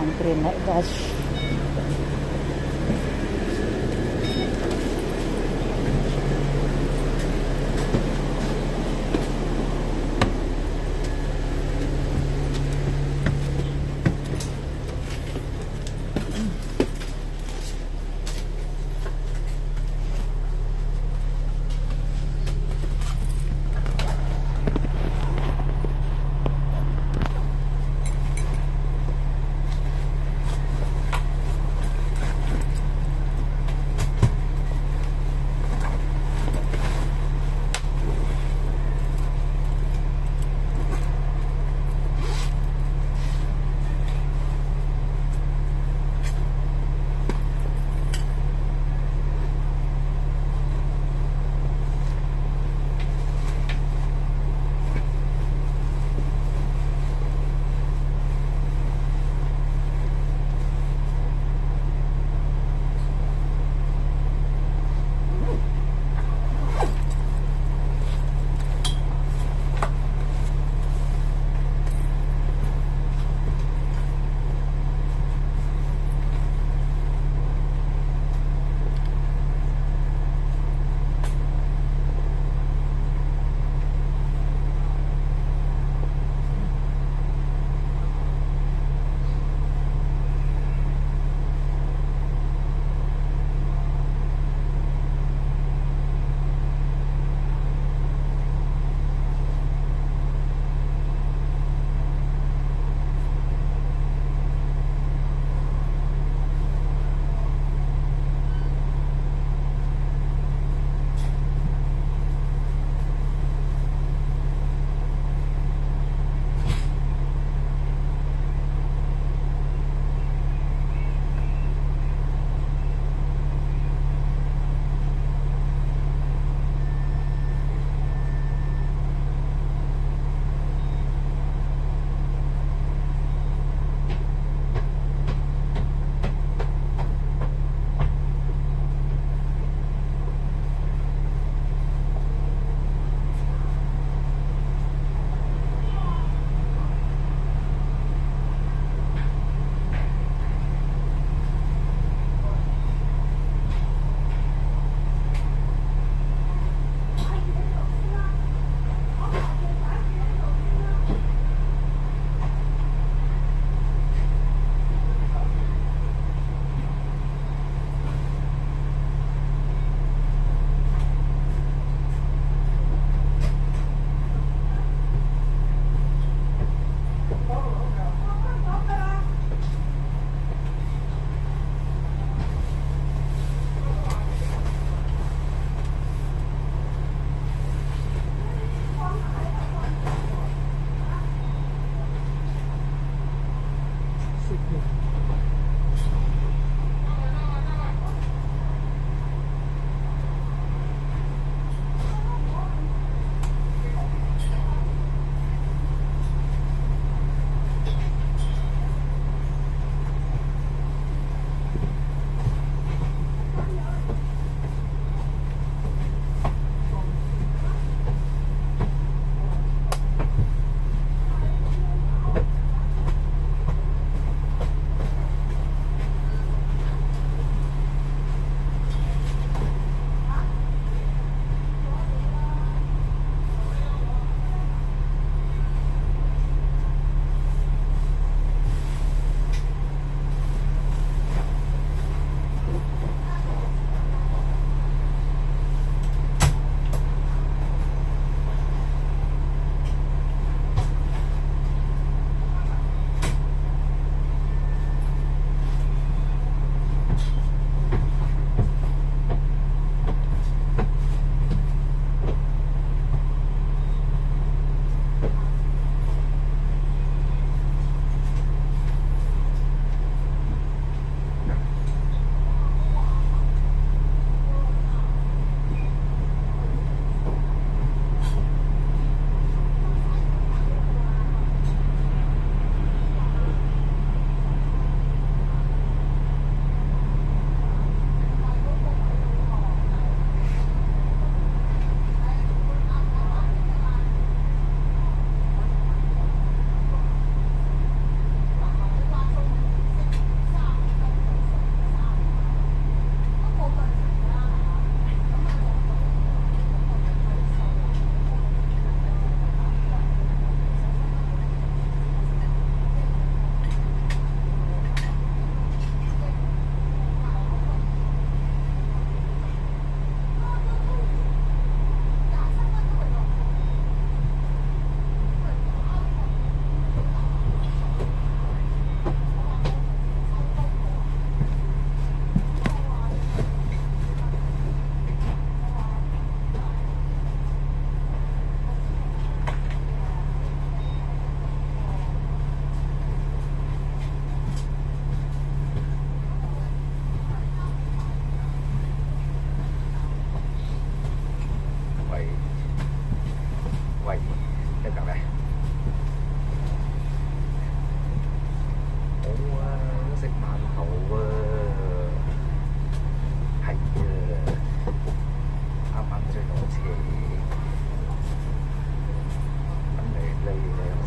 antri naik bus.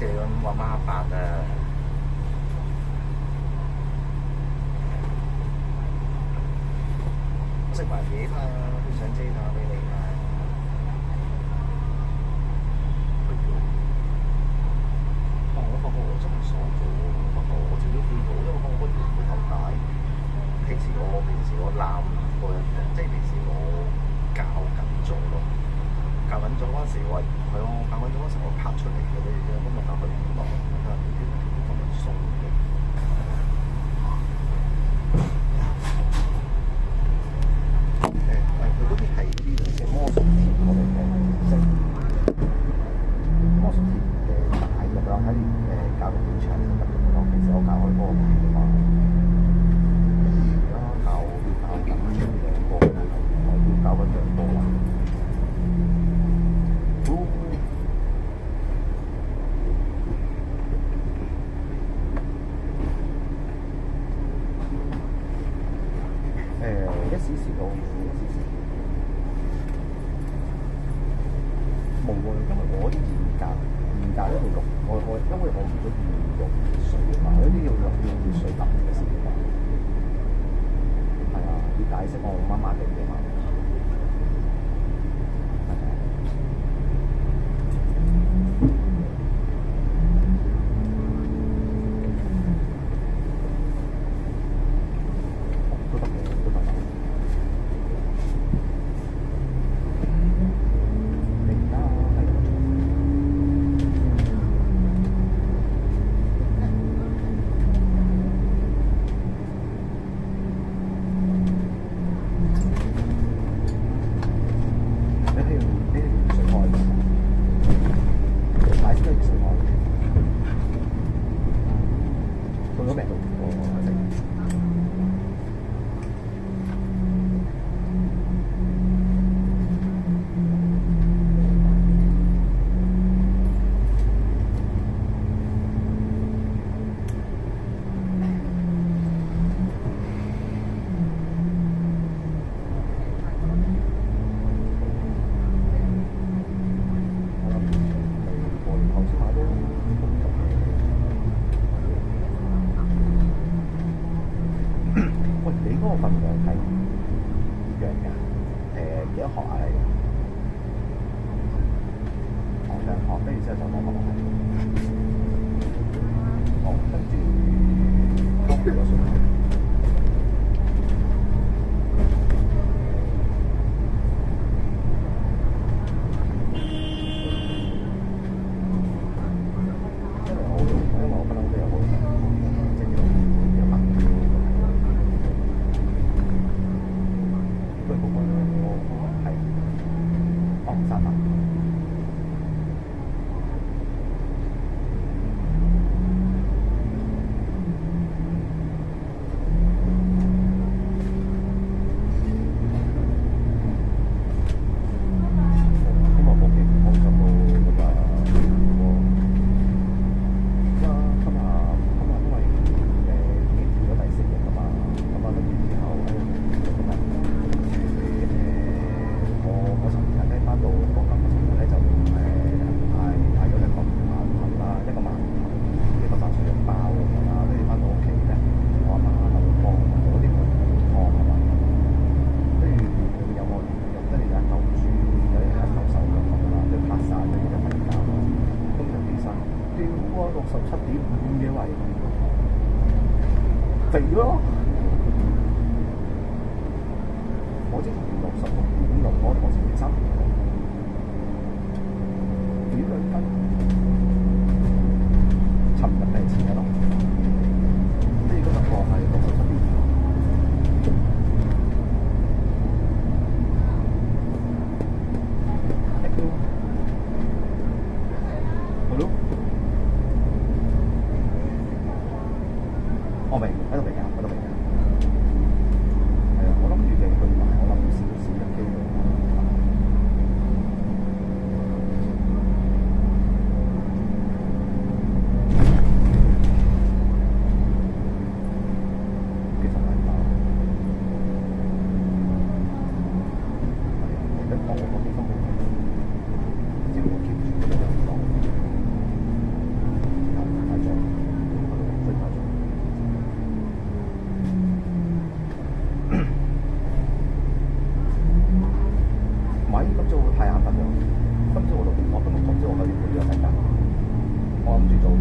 謝咁話孖八啊！食埋嘢嘛，佢想遮打俾你嘛。我發覺我真係傻咗喎，不過我自己見到，因為我個頭大。平時我攬個人，即係平時我教緊咗咯。教緊咗嗰陣時，我係我教緊咗嗰陣時，我拍出嚟嘅呢啲，咁我教佢咁啊，咁咪鬆嘅。佢嗰啲係嗰啲嘅魔術貼，我哋嘅色魔術貼嘅大嘅啦，喺教到幾長先得嘅咯。其實我教開嗰個牌嘅嘛，而家教緊兩個，我要教緊兩個啦。1小時到1小時。冇喎，因為我啲嚴格咧要錄，因為我唔可以用熱水啊嘛，嗰啲要熱水淋嘅先得嘛。係啊，要解釋我麻麻地嘅嘛。67.5嘅位，肥咯！我之前66.6，我前3年幾兩斤，尋日定前日咯，呢個就放係67.5。我明，喺度明啊，喺度明啊。係啊，我諗住你去買，我諗少少1 kg。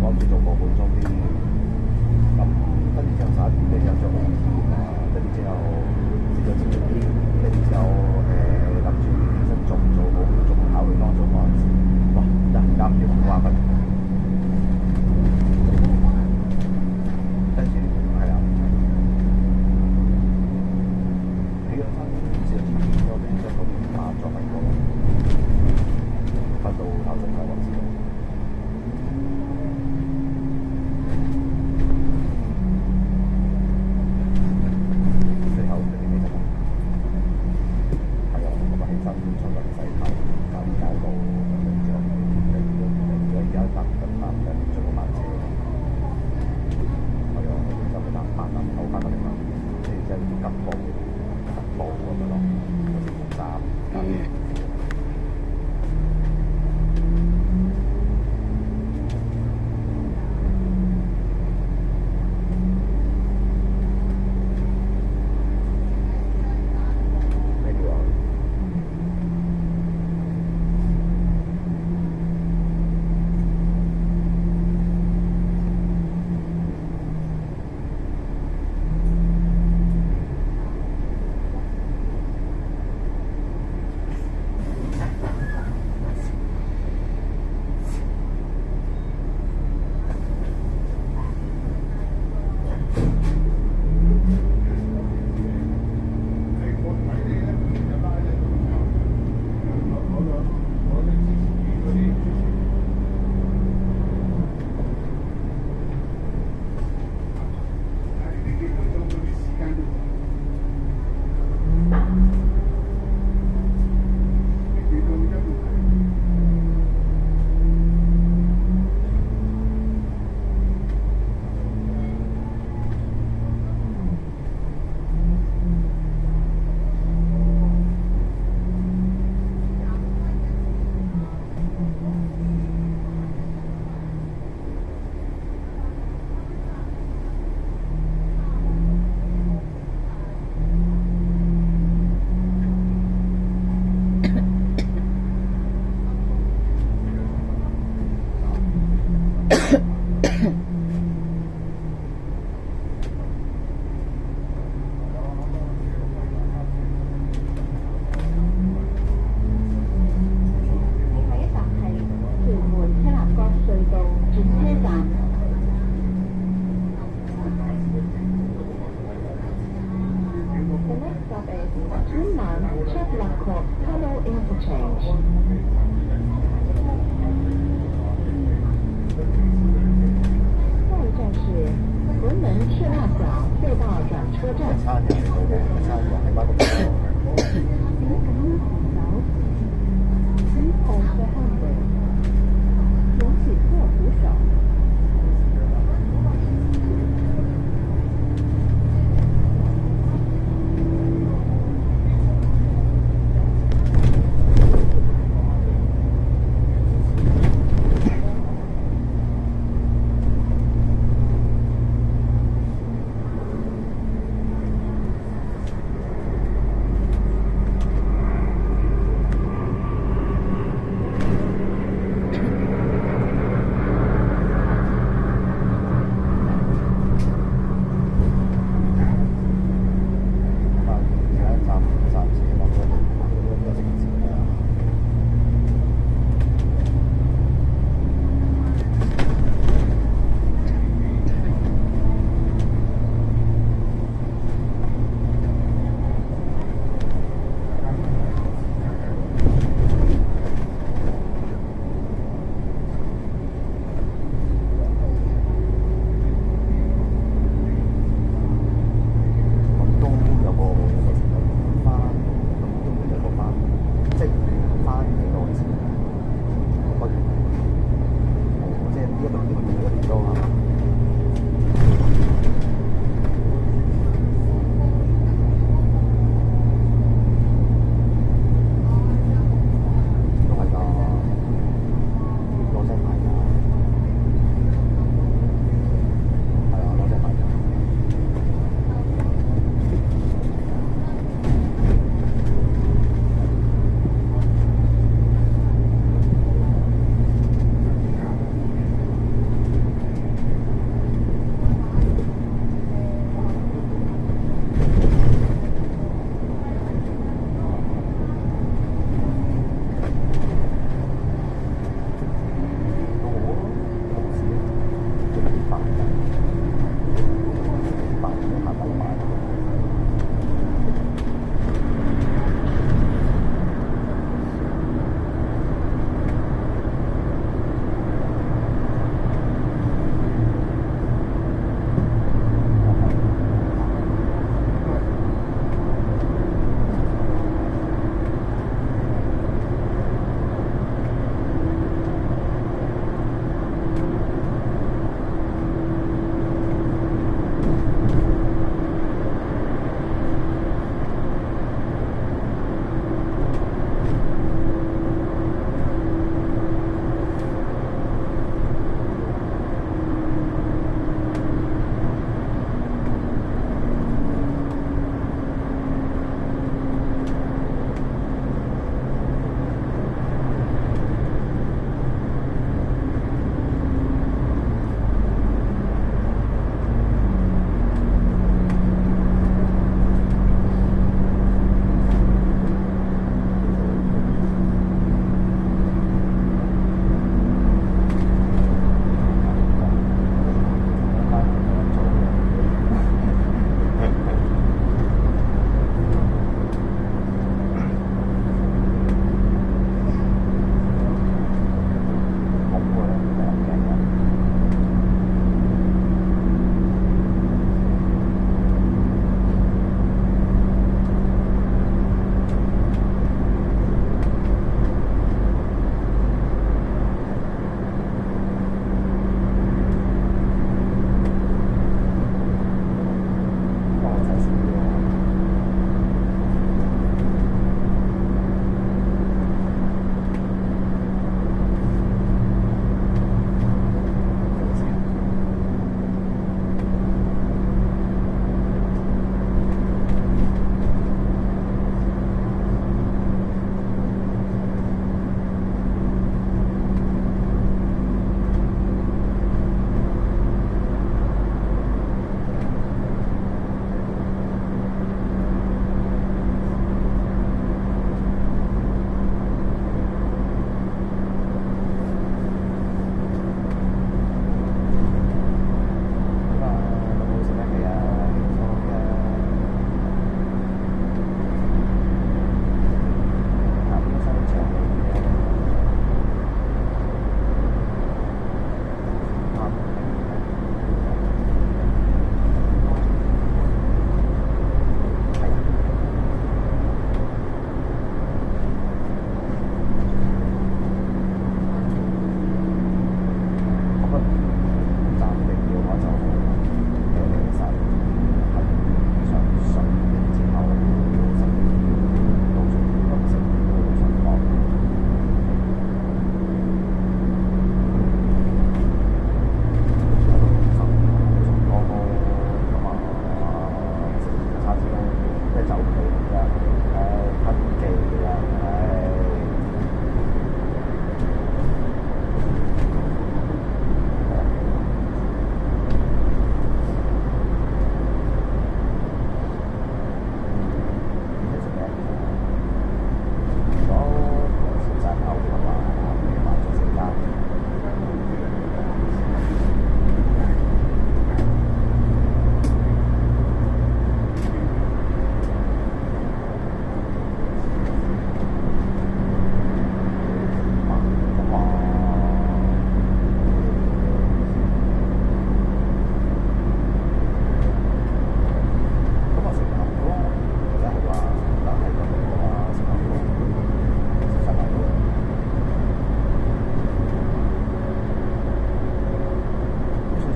我諗住做個半鐘啲，咁跟住之後11點，跟住之後做 OT 啊，跟住之後食咗啲，跟住之後諗住起身做唔做好，仲考慮當中嗰陣時，哇！突然間唔知點話瞓，跟住係啊，起咗身試咗啲片咯，跟住之後嗰邊拍咗喺個瞓到9鐘9為止。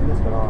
ですから。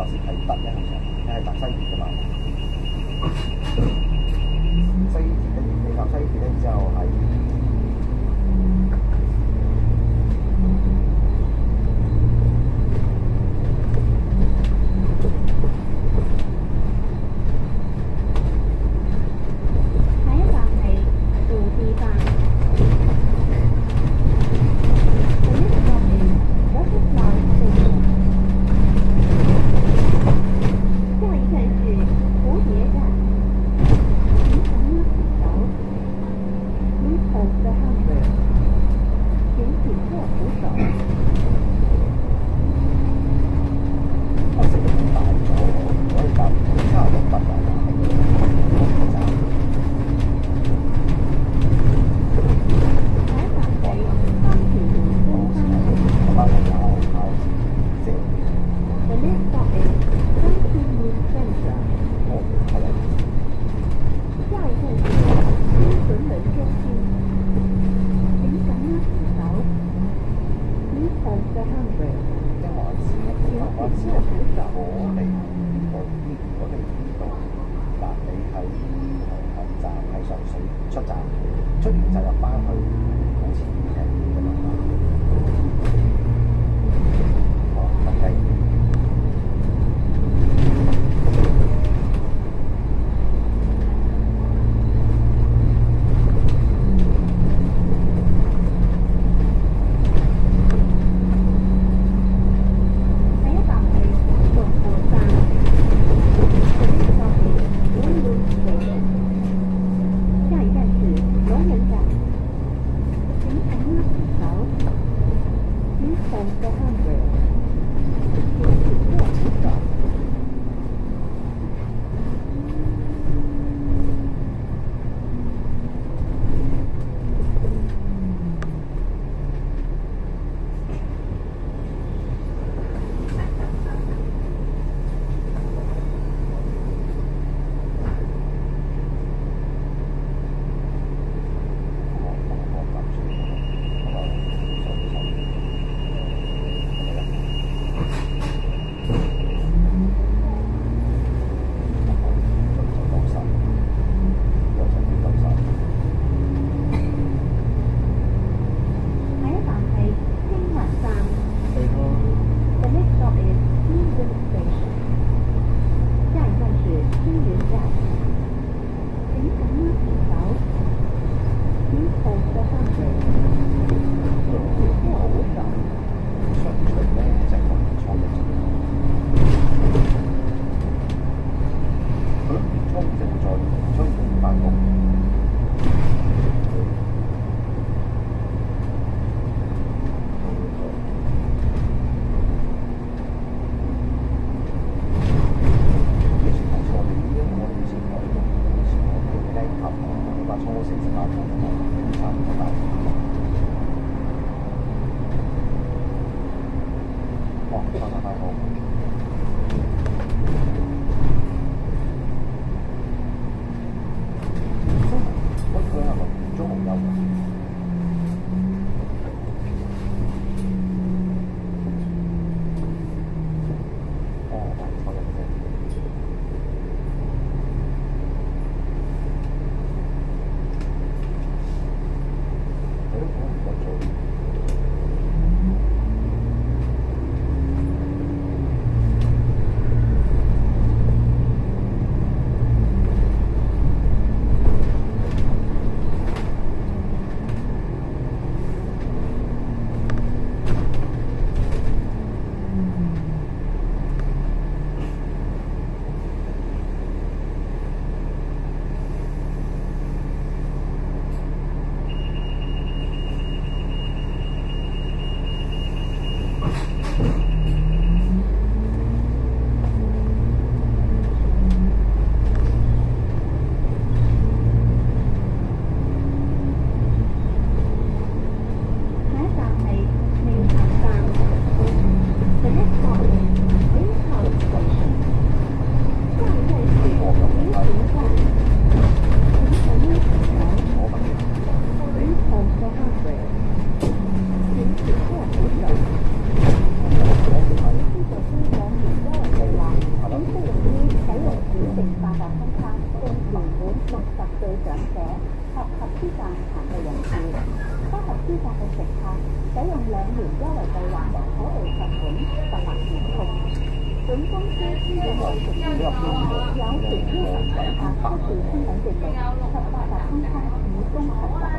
是睇北咧？其實你係搭西鐵㗎嘛？西鐵咧，你搭西鐵咧之後喺公司資源回屬於有權要求乘客出示身份證明及八達通卡以供核實。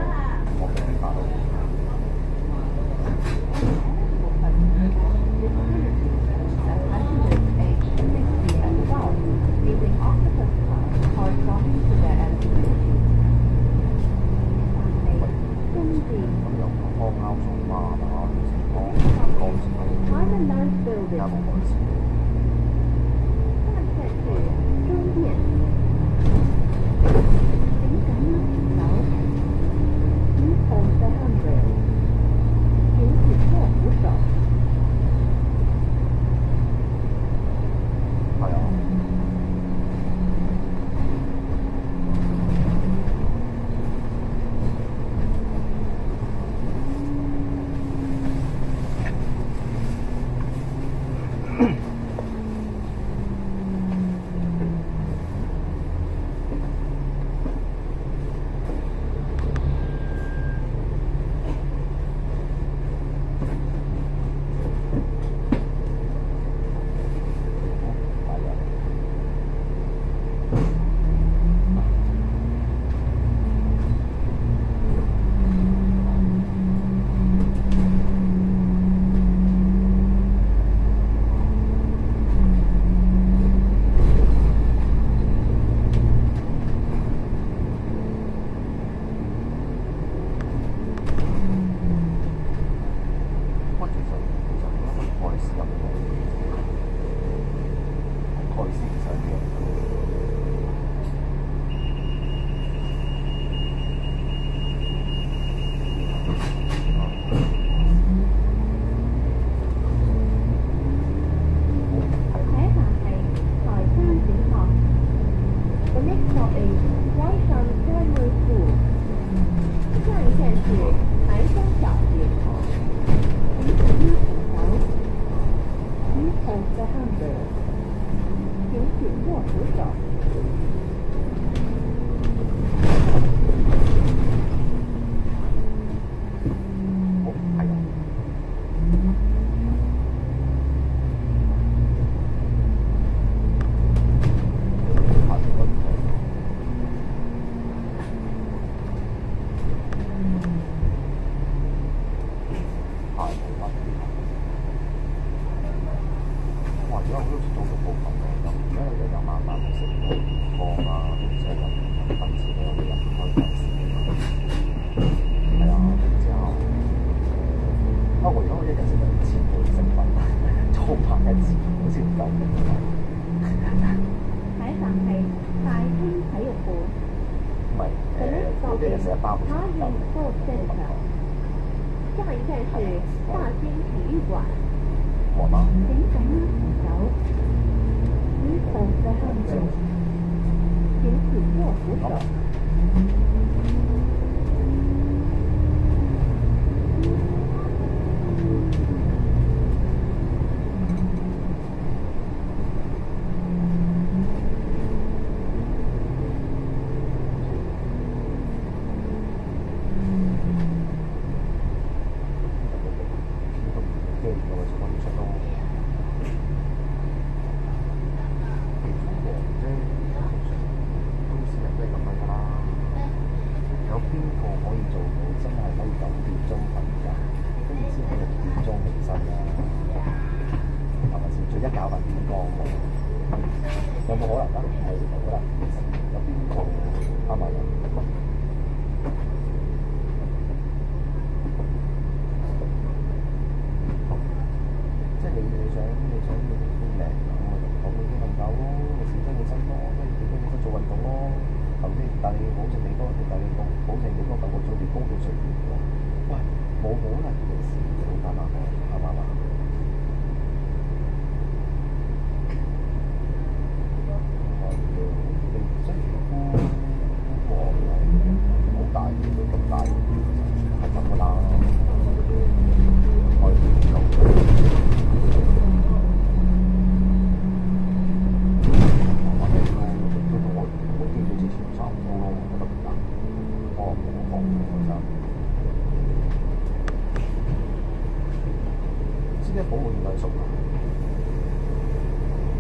保護原來熟啊！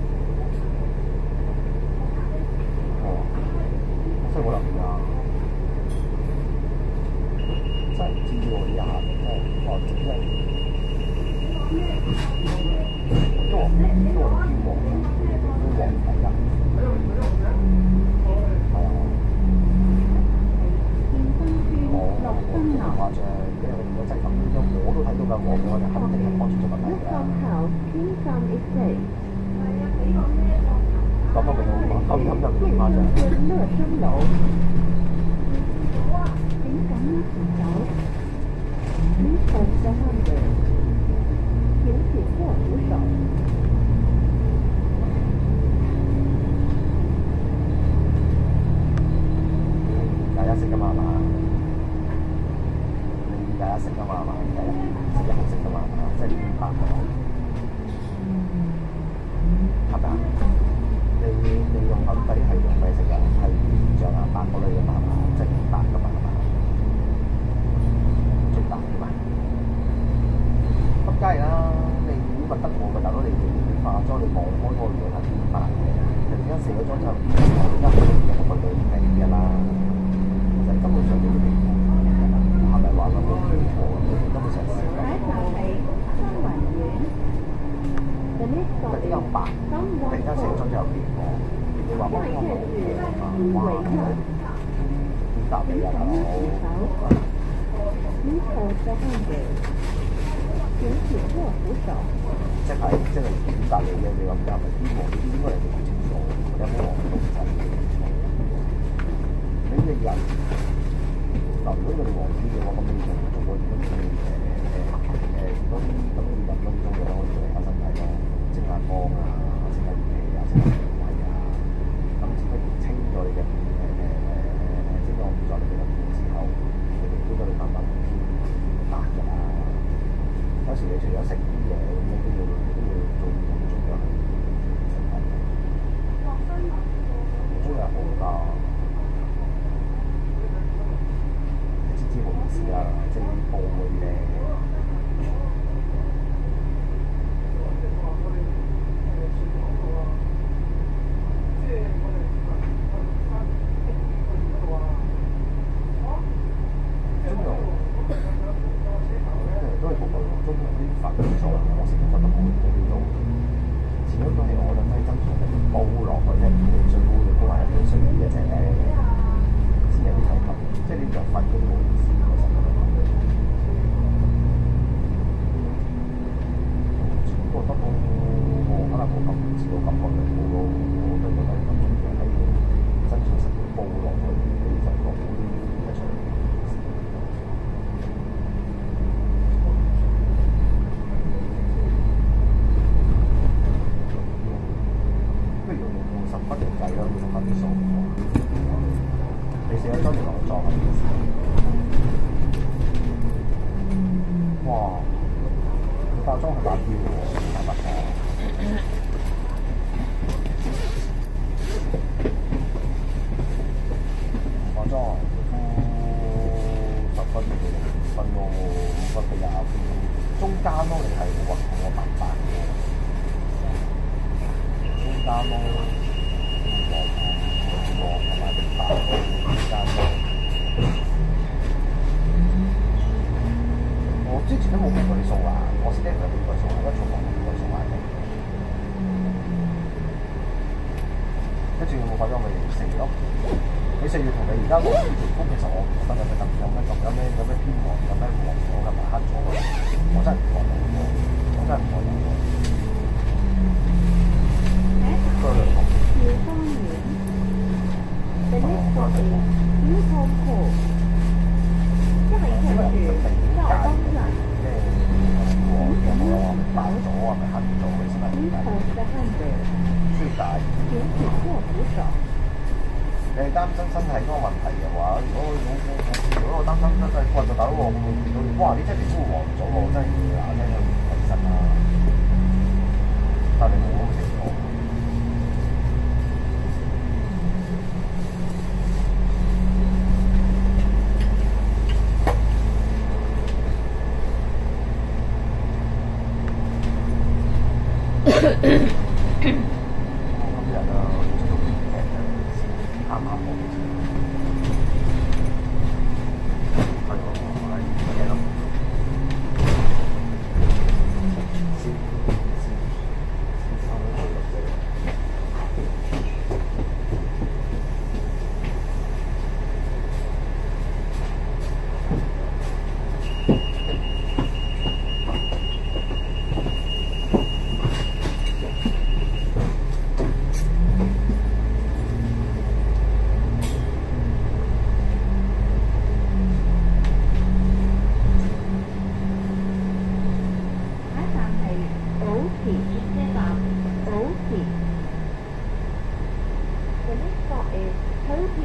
吹我流面啊！真係唔知喎呢下，真係哇！真係都黃偏黃，都黃睇㗎，係啊！我電話啫，因為如果真係咁，我都睇到㗎，我就肯定係幫住做問題㗎。講翻俾我，後面就電話啫。大家識㗎嘛係嘛？你大家識㗎嘛係嘛？大家識得好識㗎嘛係嘛？即係點拍㗎？係咪啊？你用粉底係用咩色㗎？係象牙白嗰類㗎嘛係嘛？即係白㗎嘛係嘛？最白㗎嘛？咁梗係啦！你如果問得我嘅大佬，你化妝你望開嗰個樣係點白嘅？突然間卸咗妝之後，而家佢有個對比㗎啦。其實根本上你都未係咪話咁冇錯？根本上係少咁。突然間白，突然間卸咗之後變黃，你話幫我冇哇！點答你啊大佬？即係點答你嘅？你話答咪邊黃？呢啲應該人哋好清楚，有冇黃都唔使你清楚。你嘅人嗱，如果佢哋黃啲嘅話，咁你就做個如果啲如果啲咁嘅人嗰啲嘢，可以做嚟下身體咯，整下光啊，整下儀器啊，整下腸胃啊，咁只不過清咗你嘅清咗唔咗你嘅皮之後，佢哋都會慢慢變白㗎啦。有時你除咗食啲嘢，咁你都要做唔同種嘅食品。中藥好㗎，你知冇意思啦，即係啲煲嗰啲咧。都係好貴喎，中藥啲粉素我食得覺得好味道。前一個係我諗係真係煲落去咧，最好嘅煲係最衰啲嘅啫，先有啲睇頭。即係你藥粉嗰啲冇意思，我實覺得。不過得我可能冇咁自我感覺良好咯，我都覺得咁重要係真材實料煲落去，你就講一場。不如用10分嚟計咯，用分數。你寫咗張條我作係幾時？哇！你化妝係打標喎，大白貨。化妝10分到5分咯，5分到20分，中間咯，你係我白白嘅。中間咯，黃同埋啲白咯，中間咯。我之前都冇計過啲數啊，我先聽佢幾個數，而家從來冇幾個數埋嘅。跟住我化妝咪4月咯。你4月同你而家個皮膚，其實我唔覺得有咩特別，有咩偏黃，有咩黃咗同埋黑咗嘅，我真係唔覺得喎，我真係唔覺得喎。個兩個。兆芳苑 The next stop is Newcombe Hall 下一站是兆邦站。白咗啊，咪黑咗嘅先係。最大。請緊握扶手。你係擔心身體嗰個問題嘅話，如果我擔心真係骨就大佬，我會見到你，哇！你真係皮膚黃咗喎，真係要嗱聲去睇醫生啦。但係你冇咁清楚。今日啊，做編劇啊，啱啱好。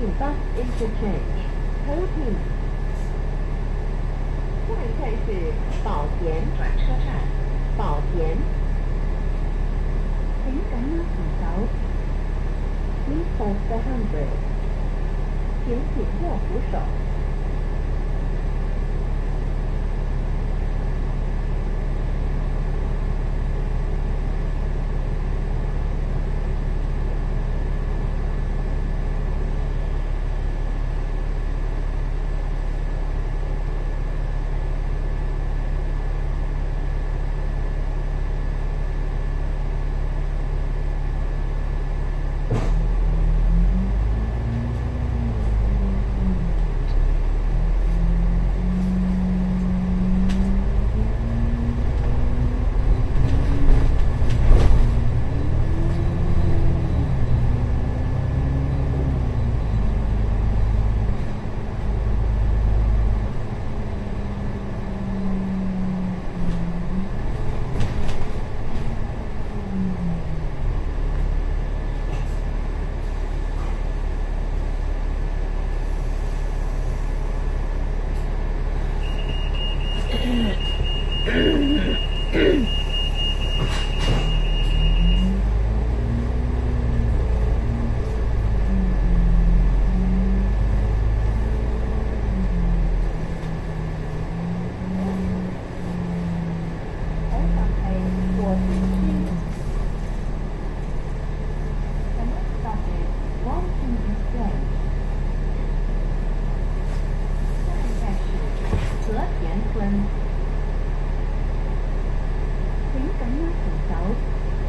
Bus Interchange, Taipei。下一站是宝田转车站，宝田。请緊握扶手。Please hold the handrail。请紧握扶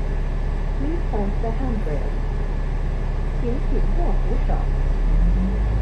手。Please hold the handrail. 请紧握扶手。